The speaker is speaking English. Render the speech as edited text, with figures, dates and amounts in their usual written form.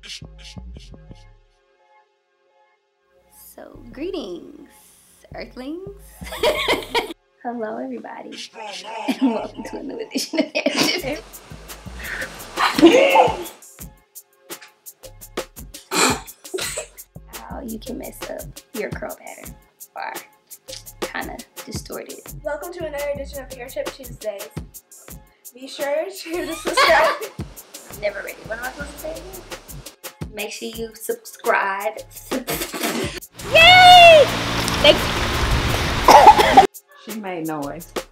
So, greetings, Earthlings. Hello, everybody, and welcome to a new edition of Hair. How you can mess up your curl pattern or kind of distort it. Welcome to another edition of Hair Tip Tuesdays. Be sure to subscribe. Never ready. What am I supposed to say again? Make sure you subscribe. Yay! Thanks. She made noise.